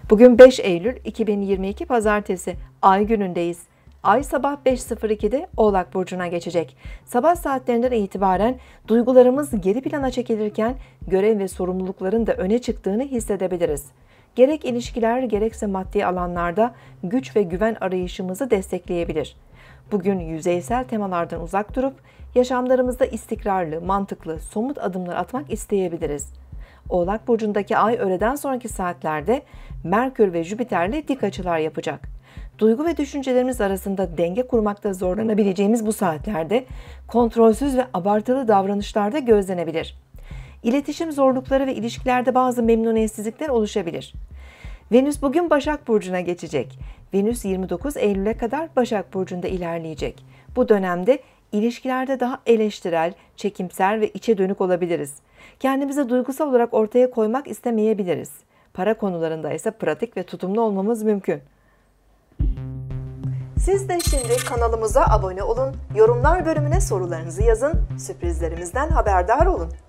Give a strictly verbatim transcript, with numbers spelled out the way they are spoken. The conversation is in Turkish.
Bugün beş Eylül iki bin yirmi iki Pazartesi, Ay günündeyiz. Ay sabah beş sıfır ikide Oğlak Burcu'na geçecek. Sabah saatlerinden itibaren duygularımız geri plana çekilirken görev ve sorumlulukların da öne çıktığını hissedebiliriz. Gerek ilişkiler gerekse maddi alanlarda güç ve güven arayışımızı destekleyebilir. Bugün yüzeysel temalardan uzak durup yaşamlarımızda istikrarlı, mantıklı, somut adımlar atmak isteyebiliriz. Oğlak Burcu'ndaki Ay öğleden sonraki saatlerde Merkür ve Jüpiter'le dik açılar yapacak. Duygu ve düşüncelerimiz arasında denge kurmakta zorlanabileceğimiz bu saatlerde kontrolsüz ve abartılı davranışlarda gözlenebilir. İletişim zorlukları ve ilişkilerde bazı memnuniyetsizlikler oluşabilir. Venüs bugün Başak Burcu'na geçecek. Venüs yirmi dokuz Eylül'e kadar Başak Burcu'nda ilerleyecek. Bu dönemde ilişkilerde daha eleştirel, çekimser ve içe dönük olabiliriz. Kendimizi duygusal olarak ortaya koymak istemeyebiliriz. Para konularında ise pratik ve tutumlu olmamız mümkün. Siz de şimdi kanalımıza abone olun, yorumlar bölümüne sorularınızı yazın, sürprizlerimizden haberdar olun.